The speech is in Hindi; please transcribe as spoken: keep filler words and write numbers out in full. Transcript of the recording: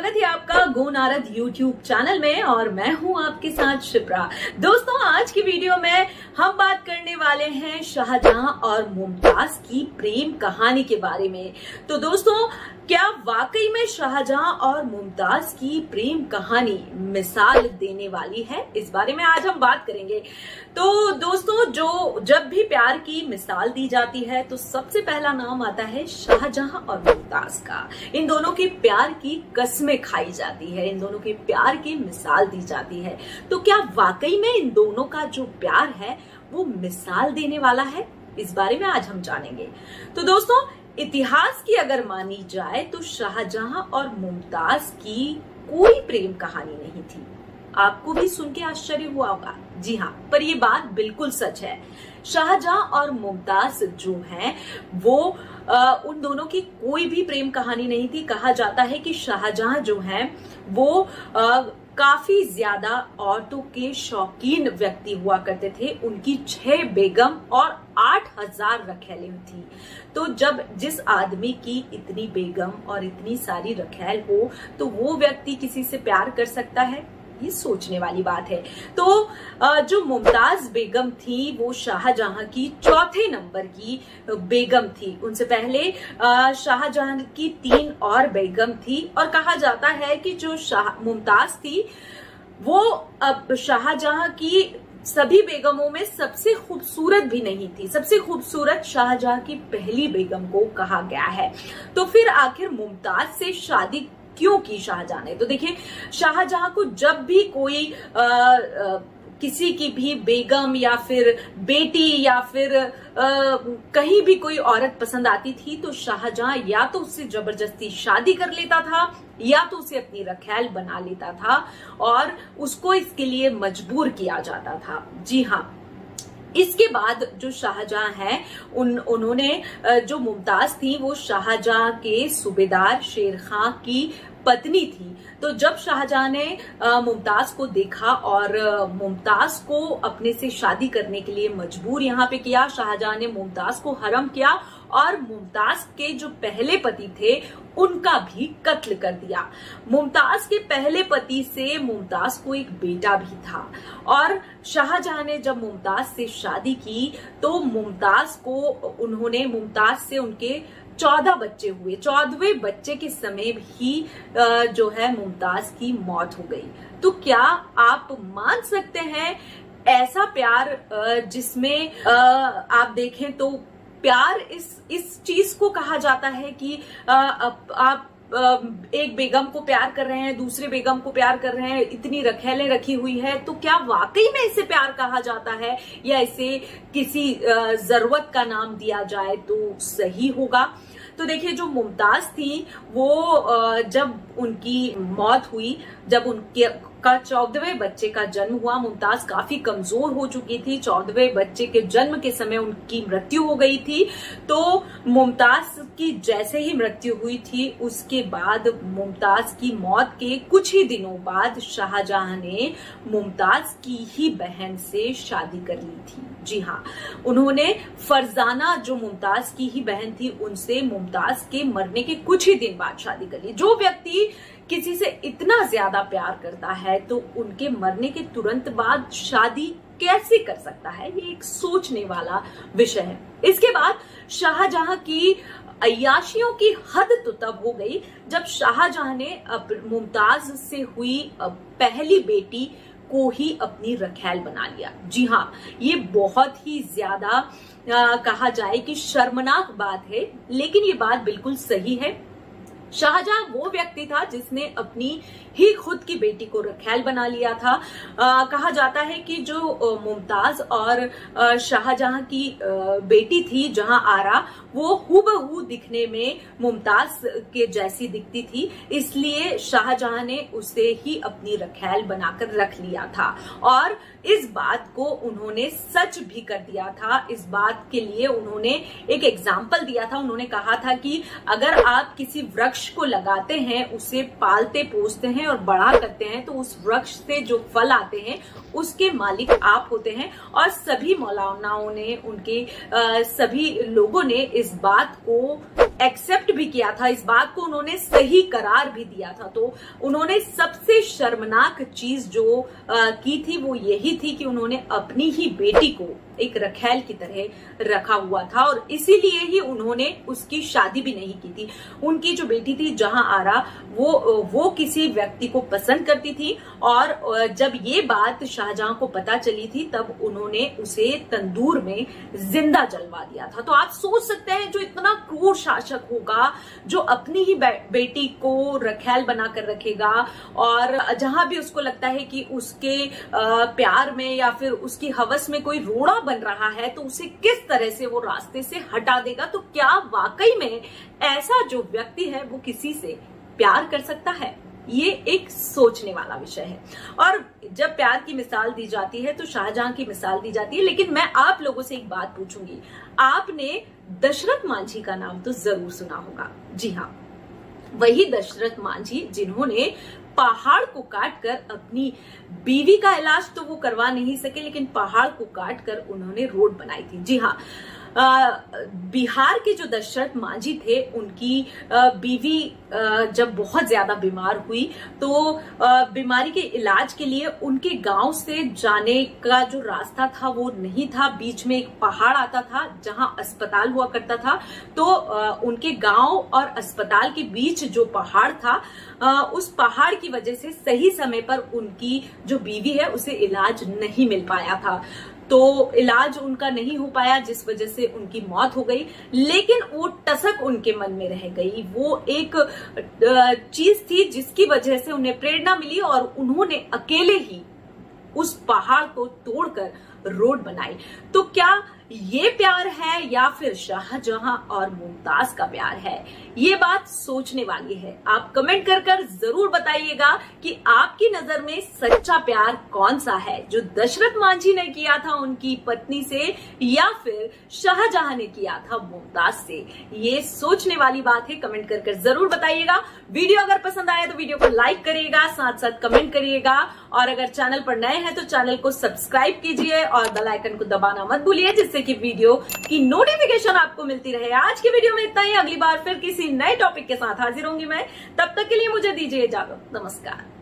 स्वागत है आपका गो नारद यूट्यूब चैनल में और मैं हूं आपके साथ शिप्रा। दोस्तों, आज की वीडियो में हम बात करने वाले हैं शाहजहां और मुमताज की प्रेम कहानी के बारे में। तो दोस्तों, क्या वाकई में शाहजहां और मुमताज की प्रेम कहानी मिसाल देने वाली है? इस बारे में आज हम बात करेंगे। तो दोस्तों, जो जब भी प्यार की मिसाल दी जाती है तो सबसे पहला नाम आता है शाहजहां और मुमताज का। इन दोनों के प्यार की कस्में खाई जाती है, इन दोनों के प्यार की मिसाल दी जाती है। तो क्या वाकई में इन दोनों का जो प्यार है वो मिसाल देने वाला है? इस बारे में आज हम जानेंगे। तो दोस्तों, इतिहास की अगर मानी जाए तो शाहजहां और मुमताज की कोई प्रेम कहानी नहीं थी। आपको भी सुन के आश्चर्य हुआ होगा। जी हाँ, पर ये बात बिल्कुल सच है। शाहजहां और मुमताज जो हैं वो आ, उन दोनों की कोई भी प्रेम कहानी नहीं थी। कहा जाता है कि शाहजहां जो हैं वो आ, काफी ज्यादा औरतों के शौकीन व्यक्ति हुआ करते थे। उनकी छह बेगम और आठ हजार रखैले थी। तो जब जिस आदमी की इतनी बेगम और इतनी सारी रखैल हो तो वो व्यक्ति किसी से प्यार कर सकता है? ये सोचने वाली बात है। तो जो मुमताज बेगम थी वो शाहजहां की चौथे नंबर की बेगम थी। उनसे पहले शाहजहां की तीन और बेगम थी और कहा जाता है कि जो शाह मुमताज थी वो अब शाहजहां की सभी बेगमों में सबसे खूबसूरत भी नहीं थी। सबसे खूबसूरत शाहजहां की पहली बेगम को कहा गया है। तो फिर आखिर मुमताज से शादी क्यों की शाहजहां ने? तो देखिए, शाहजहां को जब भी कोई आ, आ, किसी की भी बेगम या फिर बेटी या फिर आ, कहीं भी कोई औरत पसंद आती थी तो शाहजहां या तो उससे जबरदस्ती शादी कर लेता था या तो उसे अपनी रखैल बना लेता था और उसको इसके लिए मजबूर किया जाता था। जी हाँ, इसके बाद जो शाहजहां हैं उन उन्होंने जो मुमताज थी वो शाहजहां के सूबेदार शेर खां की पत्नी थी। तो जब शाहजहां ने मुमताज को देखा और मुमताज को अपने से शादी करने के लिए मजबूर यहाँ पे किया, शाहजहां ने मुमताज को हरम किया और मुमताज के जो पहले पति थे उनका भी कत्ल कर दिया। मुमताज के पहले पति से मुमताज को एक बेटा भी था और शाहजहां ने जब मुमताज से शादी की तो मुमताज को उन्होंने मुमताज से उनके चौदह बच्चे हुए। चौदहवें बच्चे के समय ही जो है मुमताज की मौत हो गई। तो क्या आप मान सकते हैं ऐसा प्यार जिसमें आप देखें तो प्यार इस इस चीज को कहा जाता है कि आप, आप एक बेगम को प्यार कर रहे हैं, दूसरे बेगम को प्यार कर रहे हैं, इतनी रखैलें रखी हुई है, तो क्या वाकई में इसे प्यार कहा जाता है या इसे किसी जरूरत का नाम दिया जाए तो सही होगा? तो देखिए, जो मुमताज थी वो जब उनकी मौत हुई, जब उनके का चौदहवें बच्चे का जन्म हुआ, मुमताज काफी कमजोर हो चुकी थी। चौदहवें बच्चे के जन्म के समय उनकी मृत्यु हो गई थी। तो मुमताज की जैसे ही मृत्यु हुई थी उसके बाद मुमताज की मौत के कुछ ही दिनों बाद शाहजहां ने मुमताज की ही बहन से शादी कर ली थी। जी हाँ, उन्होंने फरजाना जो मुमताज की ही बहन थी उनसे मुमताज के मरने के कुछ ही दिन बाद शादी कर ली। जो व्यक्ति किसी से इतना ज्यादा प्यार करता है तो उनके मरने के तुरंत बाद शादी कैसे कर सकता है? ये एक सोचने वाला विषय है। इसके बाद शाहजहां की अय्याशियों की हद तो तब हो गई जब शाहजहां ने मुमताज से हुई पहली बेटी को ही अपनी रखैल बना लिया। जी हाँ, ये बहुत ही ज्यादा कहा जाए कि शर्मनाक बात है, लेकिन ये बात बिल्कुल सही है। शाहजहां वो व्यक्ति था जिसने अपनी ही खुद की बेटी को रखैल बना लिया था। आ, कहा जाता है कि जो मुमताज और शाहजहां की आ, बेटी थी जहां आरा, वो हूबहू दिखने में मुमताज के जैसी दिखती थी, इसलिए शाहजहां ने उसे ही अपनी रखैल बनाकर रख लिया था और इस बात को उन्होंने सच भी कर दिया था। इस बात के लिए उन्होंने एक एग्जाम्पल दिया था। उन्होंने कहा था कि अगर आप किसी वृक्ष को लगाते हैं, उसे पालते पोसते हैं और बड़ा करते हैं तो उस वृक्ष से जो फल आते हैं उसके मालिक आप होते हैं। और सभी मौलानाओं ने, उनके आ, सभी लोगों ने इस बात को एक्सेप्ट भी किया था, इस बात को उन्होंने सही करार भी दिया था। तो उन्होंने सबसे शर्मनाक चीज जो आ, की थी वो यही थी कि उन्होंने अपनी ही बेटी को एक रखैल की तरह रखा हुआ था और इसीलिए ही उन्होंने उसकी शादी भी नहीं की थी। उनकी जो बेटी थी जहां आरा, वो वो किसी व्यक्ति को पसंद करती थी और जब ये बात शाहजहां को पता चली थी तब उन्होंने उसे तंदूर में जिंदा जलवा दिया था। तो आप सोच सकते हैं जो इतना क्रूर शासक होगा, जो अपनी ही बे, बेटी को रखैल बनाकर रखेगा और जहां भी उसको लगता है कि उसके प्यार में या फिर उसकी हवस में कोई रोड़ा बन रहा है तो उसे किस तरह से वो रास्ते से हटा देगा। तो क्या वाकई में ऐसा जो व्यक्ति है वो किसी से प्यार कर सकता है? ये एक सोचने वाला विषय है। और जब प्यार की मिसाल दी जाती है तो शाहजहां की मिसाल दी जाती है, लेकिन मैं आप लोगों से एक बात पूछूंगी, आपने दशरथ मांझी का नाम तो जरूर सुना होगा। जी हाँ, वही दशरथ मांझी जिन्होंने पहाड़ को काटकर अपनी बीवी का इलाज तो वो करवा नहीं सके, लेकिन पहाड़ को काटकर उन्होंने रोड बनाई थी। जी हाँ, बिहार के जो दशरथ मांझी थे, उनकी बीवी जब बहुत ज्यादा बीमार हुई तो बीमारी के इलाज के लिए उनके गांव से जाने का जो रास्ता था वो नहीं था, बीच में एक पहाड़ आता था जहां अस्पताल हुआ करता था। तो उनके गांव और अस्पताल के बीच जो पहाड़ था, उस पहाड़ की वजह से सही समय पर उनकी जो बीवी है उसे इलाज नहीं मिल पाया था। तो इलाज उनका नहीं हो पाया जिस वजह से उनकी मौत हो गई, लेकिन वो टसक उनके मन में रह गई। वो एक चीज थी जिसकी वजह से उन्हें प्रेरणा मिली और उन्होंने अकेले ही उस पहाड़ को तोड़कर रोड बनाई। तो क्या ये प्यार है या फिर शाहजहां और मुमताज का प्यार है? ये बात सोचने वाली है। आप कमेंट कर कर जरूर बताइएगा कि आपकी नजर में सच्चा प्यार कौन सा है, जो दशरथ मांझी ने किया था उनकी पत्नी से या फिर शाहजहां ने किया था मुमताज से। ये सोचने वाली बात है, कमेंट कर कर जरूर बताइएगा। वीडियो अगर पसंद आया तो वीडियो को लाइक करिएगा, साथ साथ कमेंट करिएगा और अगर चैनल पर नए हैं तो चैनल को सब्सक्राइब कीजिए और बेल आइकन को दबाना मत भूलिए, जिससे कि वीडियो की नोटिफिकेशन आपको मिलती रहे। आज की वीडियो में इतना ही, अगली बार फिर किसी नए टॉपिक के साथ हाजिर होंगी मैं। तब तक के लिए मुझे दीजिए इजाजत। नमस्कार।